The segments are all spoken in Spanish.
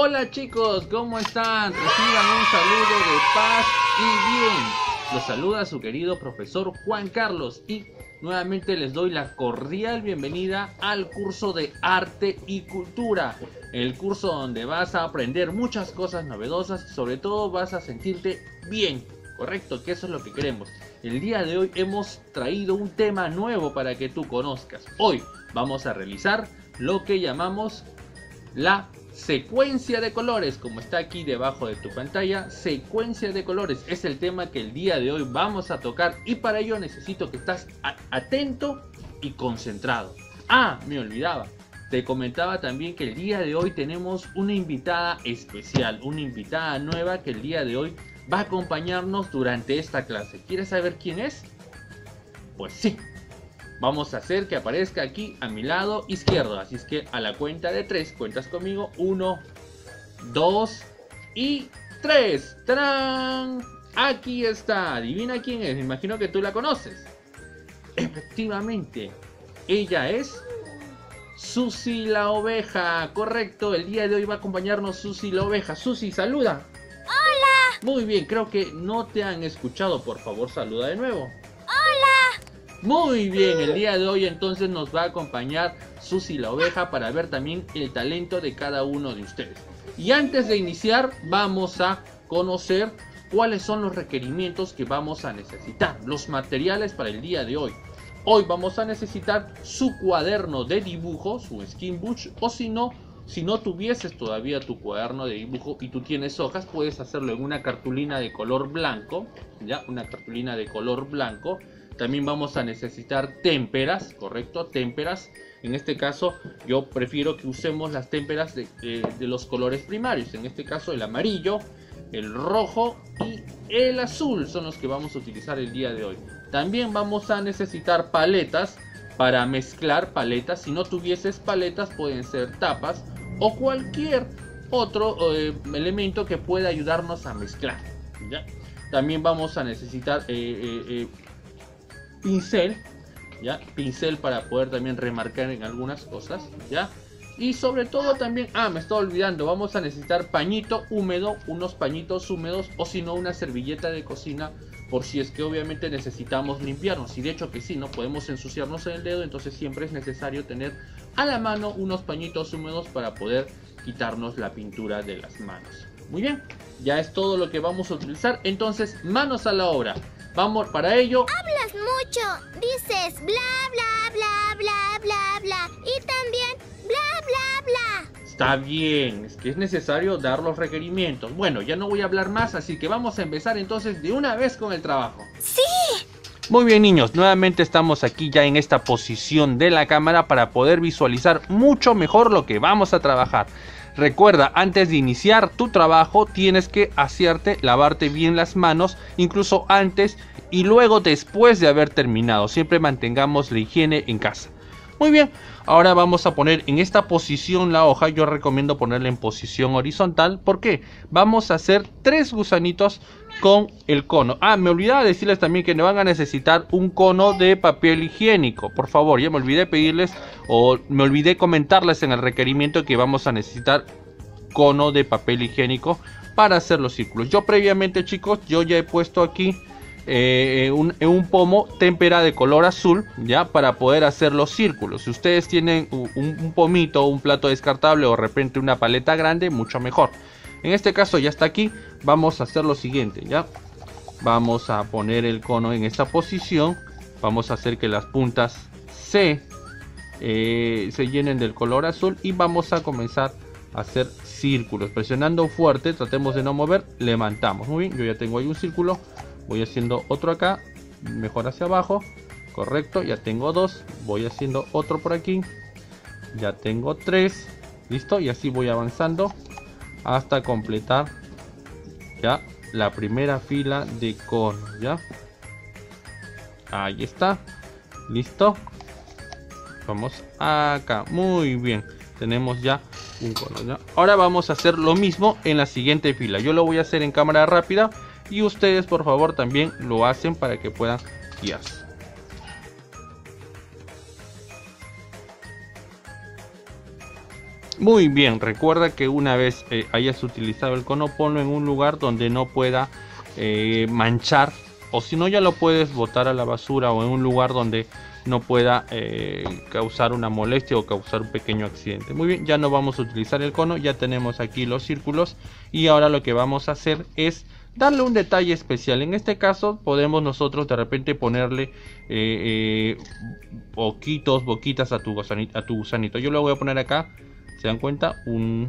Hola chicos, ¿cómo están? Reciban un saludo de paz y bien. Los saluda su querido profesor Juan Carlos y nuevamente les doy la cordial bienvenida al curso de Arte y Cultura. El curso donde vas a aprender muchas cosas novedosas y sobre todo vas a sentirte bien. Correcto, que eso es lo que queremos. El día de hoy hemos traído un tema nuevo para que tú conozcas. Hoy vamos a realizar lo que llamamos la secuencia de colores, como está aquí debajo de tu pantalla. Secuencia de colores es el tema que el día de hoy vamos a tocar y para ello necesito que estás atento y concentrado. Me olvidaba, te comentaba también que el día de hoy tenemos una invitada especial, una invitada nueva que el día de hoy va a acompañarnos durante esta clase. ¿Quieres saber quién es? Pues sí. Vamos a hacer que aparezca aquí a mi lado izquierdo. Así es que a la cuenta de 3, cuentas conmigo. 1, 2 y 3. ¡Tarán! Aquí está. Adivina quién es. Me imagino que tú la conoces. Efectivamente. Ella es Susi la oveja. Correcto. El día de hoy va a acompañarnos Susi la oveja. Susi, saluda. Hola. Muy bien. Creo que no te han escuchado. Por favor, saluda de nuevo. Muy bien, el día de hoy entonces nos va a acompañar Susi la oveja para ver también el talento de cada uno de ustedes. Y antes de iniciar vamos a conocer cuáles son los requerimientos que vamos a necesitar, los materiales para el día de hoy. Hoy vamos a necesitar su cuaderno de dibujo, su sketchbook, o si no tuvieses todavía tu cuaderno de dibujo y tú tienes hojas, puedes hacerlo en una cartulina de color blanco, ya, una cartulina de color blanco. También vamos a necesitar témperas, correcto, témperas. En este caso yo prefiero que usemos las témperas de los colores primarios. En este caso el amarillo, el rojo y el azul son los que vamos a utilizar el día de hoy. También vamos a necesitar paletas para mezclar paletas. Si no tuvieses paletas pueden ser tapas o cualquier otro elemento que pueda ayudarnos a mezclar, ¿ya? También vamos a necesitar pincel, ¿ya? Pincel para poder también remarcar en algunas cosas, ¿ya? Y sobre todo también, me estaba olvidando, vamos a necesitar pañito húmedo, unos pañitos húmedos o si no una servilleta de cocina por si es que obviamente necesitamos limpiarnos. Y de hecho que sí, no podemos ensuciarnos en el dedo, entonces siempre es necesario tener a la mano unos pañitos húmedos para poder quitarnos la pintura de las manos. Muy bien, ya es todo lo que vamos a utilizar, entonces manos a la obra. Vamos, para ello... Hablas mucho, dices bla bla bla bla bla bla y también bla bla bla. Está bien, es que es necesario dar los requerimientos. Bueno, ya no voy a hablar más, así que vamos a empezar entonces de una vez con el trabajo. ¡Sí! Muy bien niños, nuevamente estamos aquí ya en esta posición de la cámara para poder visualizar mucho mejor lo que vamos a trabajar. Recuerda, antes de iniciar tu trabajo tienes que asearte, lavarte bien las manos, incluso antes y luego después de haber terminado. Siempre mantengamos la higiene en casa. Muy bien, ahora vamos a poner en esta posición la hoja. Yo recomiendo ponerla en posición horizontal. ¿Por qué? Vamos a hacer 3 gusanitos con el cono. Me olvidaba decirles también que van a necesitar un cono de papel higiénico. Por favor, ya me olvidé pedirles o me olvidé comentarles en el requerimiento que vamos a necesitar cono de papel higiénico para hacer los círculos. Yo previamente, chicos, yo ya he puesto aquí un pomo témpera de color azul, ya, para poder hacer los círculos. Si ustedes tienen un pomito, un plato descartable o de repente una paleta grande, mucho mejor. En este caso ya está aquí. Vamos a hacer lo siguiente, ya. Vamos a poner el cono en esta posición. Vamos a hacer que las puntas se llenen del color azul y vamos a comenzar a hacer círculos. Presionando fuerte, tratemos de no mover, levantamos. Muy bien, yo ya tengo ahí un círculo. Voy haciendo otro acá, mejor hacia abajo, correcto, ya tengo 2, voy haciendo otro por aquí, ya tengo 3, listo, y así voy avanzando hasta completar ya la primera fila de cono, ya, ahí está, listo, vamos acá, muy bien, tenemos ya un cono, ¿ya? Ahora vamos a hacer lo mismo en la siguiente fila. Yo lo voy a hacer en cámara rápida y ustedes por favor también lo hacen para que puedan guiarse. Muy bien, recuerda que una vez hayas utilizado el cono, ponlo en un lugar donde no pueda manchar, o si no ya lo puedes botar a la basura, o en un lugar donde no pueda causar una molestia o causar un pequeño accidente. Muy bien, ya no vamos a utilizar el cono, ya tenemos aquí los círculos y ahora lo que vamos a hacer es darle un detalle especial. En este caso podemos nosotros de repente ponerle boquitas a tu gusanito. Yo lo voy a poner acá, se dan cuenta,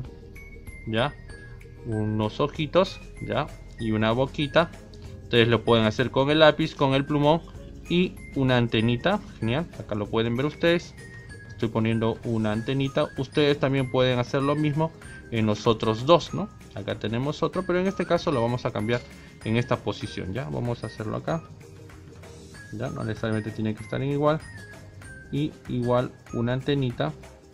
unos ojitos, ya, y una boquita. Ustedes lo pueden hacer con el lápiz, con el plumón, y una antenita. Genial, acá lo pueden ver ustedes. Estoy poniendo una antenita. Ustedes también pueden hacer lo mismo en los otros dos, ¿no? Acá tenemos otro, pero en este caso lo vamos a cambiar en esta posición. Ya, vamos a hacerlo acá. Ya, no necesariamente tiene que estar en igual. Y igual una antenita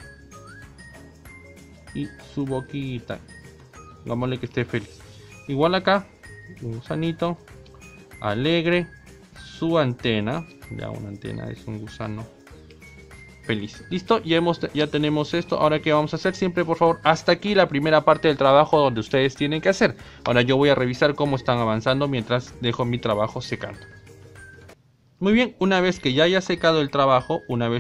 y su boquita. Hagámosle que esté feliz. Igual acá, un gusanito alegre, su antena. Ya, una antena es un gusano feliz. Listo, ya tenemos esto. Ahora, ¿qué vamos a hacer? Siempre, por favor, hasta aquí la primera parte del trabajo donde ustedes tienen que hacer. Ahora yo voy a revisar cómo están avanzando mientras dejo mi trabajo secando. Muy bien, una vez que ya haya secado el trabajo,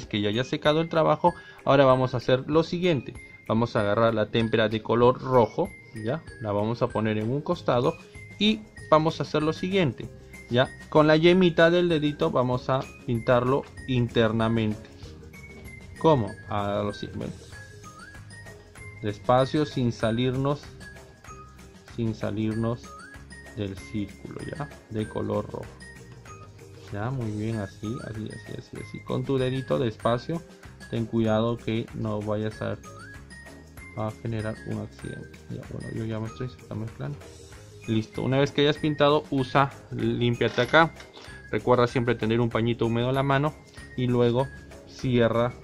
ahora vamos a hacer lo siguiente. Vamos a agarrar la témpera de color rojo, ya, la vamos a poner en un costado y vamos a hacer lo siguiente, ya, con la yemita del dedito vamos a pintarlo internamente. ¿Cómo? Bueno, despacio, sin salirnos del círculo, ya, de color rojo. Ya, muy bien, así, con tu dedito despacio. Ten cuidado que no vayas a generar un accidente. Ya, bueno, yo ya me estoy mezclando. Listo, una vez que hayas pintado, límpiate acá. Recuerda siempre tener un pañito húmedo a la mano y luego cierra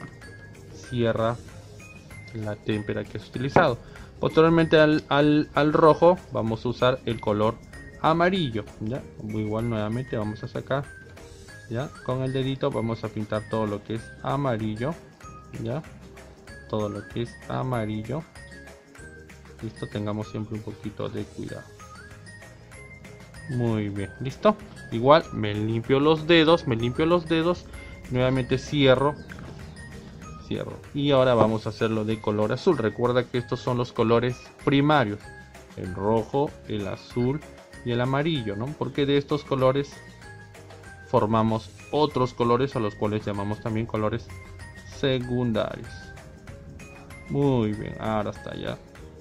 la témpera que has utilizado. Posteriormente al rojo vamos a usar el color amarillo, ya, igual nuevamente vamos a sacar, ya, con el dedito vamos a pintar todo lo que es amarillo, ya, todo lo que es amarillo. Listo, tengamos siempre un poquito de cuidado. Muy bien, listo. Igual me limpio los dedos, nuevamente cierro y ahora vamos a hacerlo de color azul. Recuerda que estos son los colores primarios, el rojo, el azul y el amarillo, ¿no? Porque de estos colores formamos otros colores a los cuales llamamos también colores secundarios. Muy bien, ahora está ya.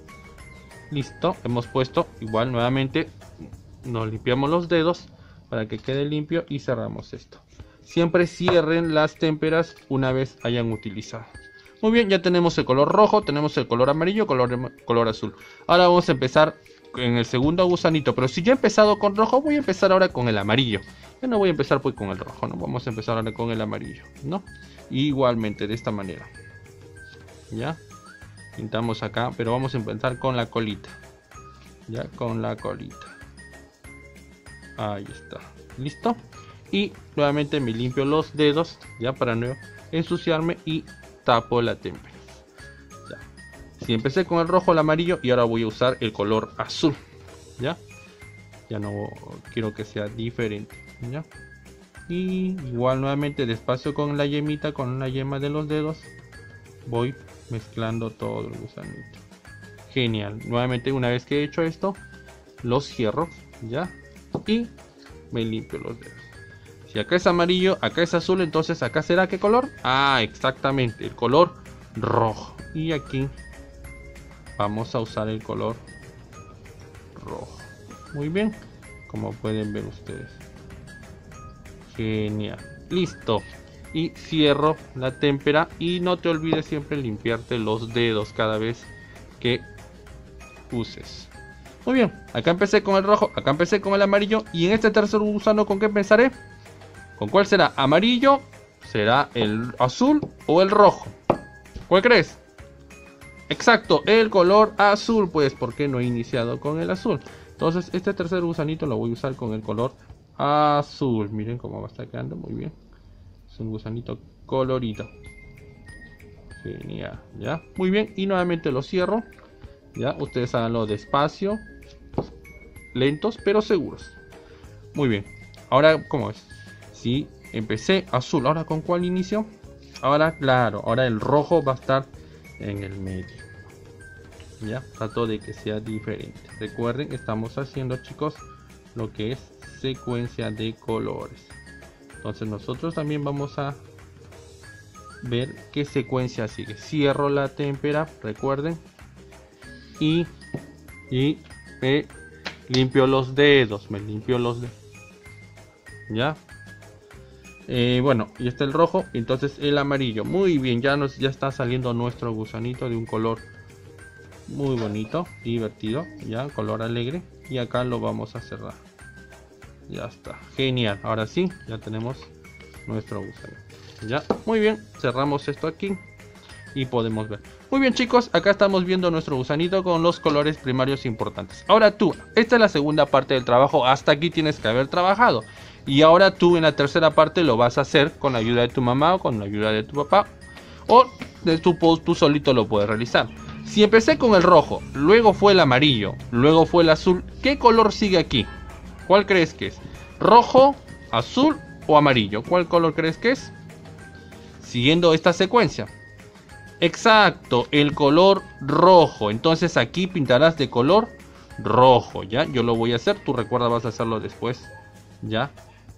Listo, hemos puesto, igual nuevamente nos limpiamos los dedos para que quede limpio y cerramos esto. Siempre cierren las témperas una vez hayan utilizado. Muy bien, ya tenemos el color rojo, tenemos el color amarillo, color azul. Ahora vamos a empezar en el segundo gusanito, pero si ya he empezado con rojo, voy a empezar ahora con el amarillo. Ya no voy a empezar pues con el rojo, no, vamos a empezar ahora con el amarillo, ¿no? Igualmente de esta manera. Ya pintamos acá, pero vamos a empezar con la colita. Ya, con la colita. Ahí está, listo. Y nuevamente me limpio los dedos, ya, para no ensuciarme, y tapo la témpera. Ya. Si empecé con el rojo, el amarillo, y ahora voy a usar el color azul. Ya no quiero que sea diferente, ya. Y igual nuevamente despacio con la yemita, con la yema de los dedos, voy mezclando todo el gusanito. Genial. Nuevamente, una vez que he hecho esto, los cierro, ya, y me limpio los dedos. Si acá es amarillo, acá es azul, entonces acá será ¿qué color? Ah, exactamente, el color rojo. Y aquí vamos a usar el color rojo. Muy bien, como pueden ver ustedes. Genial. Listo. Y cierro la témpera. Y no te olvides siempre limpiarte los dedos cada vez que uses. Muy bien, acá empecé con el rojo, acá empecé con el amarillo. Y en este tercer gusano, ¿con qué empezaré? ¿Con cuál será? ¿Amarillo? ¿Será el azul o el rojo? ¿Cuál crees? Exacto, el color azul, pues porque no he iniciado con el azul. Entonces este tercer gusanito lo voy a usar con el color azul. Miren cómo va a estar quedando, muy bien. Es un gusanito colorido. Genial, ya. Muy bien, y nuevamente lo cierro. Ya, ustedes háganlo despacio, lentos pero seguros. Muy bien. Ahora, ¿cómo es? Si empecé azul, ¿ahora con cuál inicio? Ahora, claro, ahora el rojo va a estar en el medio. Ya, trato de que sea diferente. Recuerden, estamos haciendo, chicos, lo que es secuencia de colores. Entonces nosotros también vamos a ver qué secuencia sigue. Cierro la témpera, recuerden, y me limpio los dedos, ya. Bueno, y está el rojo, entonces el amarillo. Muy bien, ya está saliendo nuestro gusanito de un color muy bonito, divertido, ya, color alegre. Y acá lo vamos a cerrar. Ya está, genial. Ahora sí, ya tenemos nuestro gusano. Ya, muy bien, cerramos esto aquí y podemos ver. Muy bien, chicos, acá estamos viendo nuestro gusanito con los colores primarios importantes. Ahora tú, esta es la segunda parte del trabajo. Hasta aquí tienes que haber trabajado. Y ahora tú en la tercera parte lo vas a hacer con la ayuda de tu mamá o con la ayuda de tu papá. O tú solito lo puedes realizar. Si empecé con el rojo, luego fue el amarillo, luego fue el azul, ¿qué color sigue aquí? ¿Cuál crees que es? ¿Rojo, azul o amarillo? ¿Cuál color crees que es? Siguiendo esta secuencia. Exacto, el color rojo. Entonces aquí pintarás de color rojo, ¿ya? Yo lo voy a hacer, tú recuerda, vas a hacerlo después, ¿ya?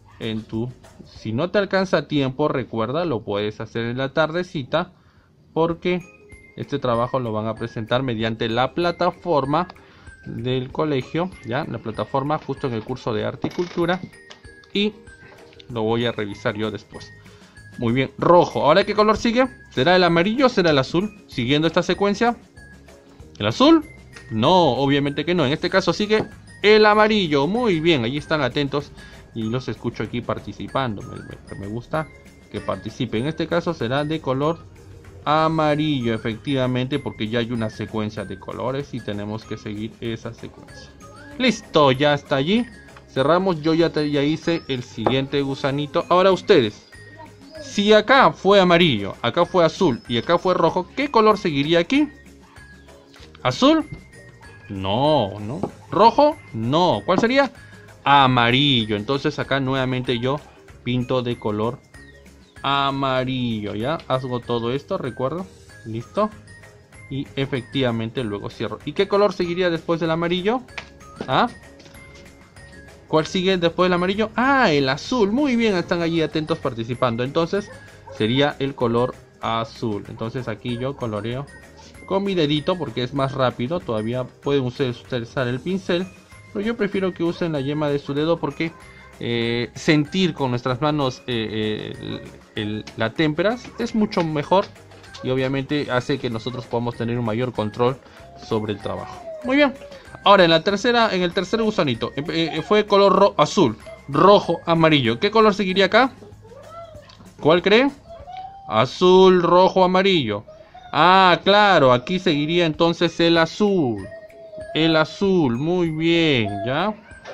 Si no te alcanza tiempo, recuerda, lo puedes hacer en la tardecita, porque este trabajo lo van a presentar mediante la plataforma del colegio, ya, la plataforma justo en el curso de arte y cultura, y lo voy a revisar yo después. Muy bien, rojo. ¿Ahora qué color sigue? ¿Será el amarillo o será el azul? Siguiendo esta secuencia. ¿El azul? No, obviamente que no. En este caso sigue el amarillo. Muy bien, allí están atentos y los escucho aquí participando. Me gusta que participen. En este caso será de color amarillo, efectivamente, porque ya hay una secuencia de colores y tenemos que seguir esa secuencia. Listo, ya está allí. Cerramos. Yo ya hice el siguiente gusanito. Ahora ustedes. Si acá fue amarillo, acá fue azul y acá fue rojo, ¿qué color seguiría aquí? ¿Azul? No, no. ¿Rojo? No. ¿Cuál sería? Amarillo. Entonces acá nuevamente yo pinto de color amarillo, ¿ya? Hago todo esto, recuerdo. Listo. Y efectivamente luego cierro. ¿Y qué color seguiría después del amarillo? ¿Ah? ¿Cuál sigue después del amarillo? Ah, el azul. Muy bien, están allí atentos participando. Entonces sería el color azul. Entonces aquí yo coloreo con mi dedito porque es más rápido. Todavía pueden ustedes utilizar el pincel, pero yo prefiero que usen la yema de su dedo porque sentir con nuestras manos la témpera es mucho mejor y obviamente hace que nosotros podamos tener un mayor control sobre el trabajo. Muy bien. Ahora en el tercer gusanito fue color azul, rojo, amarillo. ¿Qué color seguiría acá? ¿Cuál cree? Azul, rojo, amarillo. Ah, claro, aquí seguiría entonces el azul. El azul, muy bien, ¿ya?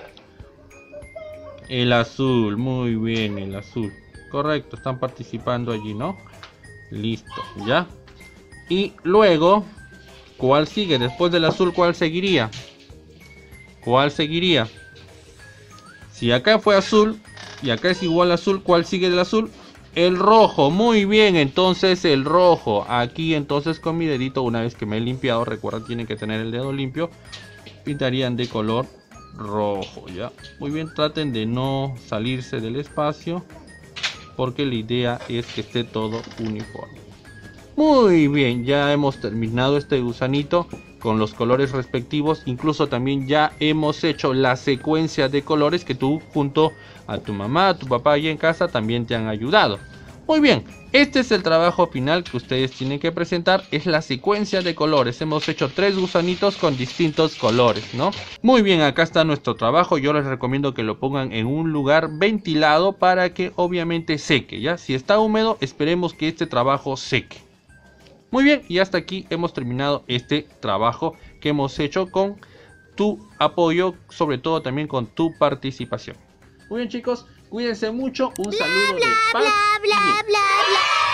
El azul, muy bien, el azul. Correcto, están participando allí, ¿no? Listo, ¿ya? Y luego, ¿cuál sigue? Después del azul, ¿cuál seguiría? ¿Cuál seguiría? Si acá fue azul y acá es igual azul, ¿cuál sigue del azul? El rojo, muy bien, entonces el rojo. Aquí entonces con mi dedito, una vez que me he limpiado, recuerda, tienen que tener el dedo limpio, pintarían de color rojo, ¿ya? Muy bien, traten de no salirse del espacio, porque la idea es que esté todo uniforme. Muy bien, ya hemos terminado este gusanito con los colores respectivos. Incluso también ya hemos hecho la secuencia de colores que tú junto a tu mamá, a tu papá allá en casa también te han ayudado. Muy bien, este es el trabajo final que ustedes tienen que presentar, es la secuencia de colores. Hemos hecho 3 gusanitos con distintos colores, ¿no? Muy bien, acá está nuestro trabajo. Yo les recomiendo que lo pongan en un lugar ventilado para que obviamente seque, ¿ya? Si está húmedo, esperemos que este trabajo seque. Muy bien, y hasta aquí hemos terminado este trabajo que hemos hecho con tu apoyo, sobre todo también con tu participación. Muy bien, chicos, cuídense mucho, un saludo de paz. Bla, bla, bla, bla.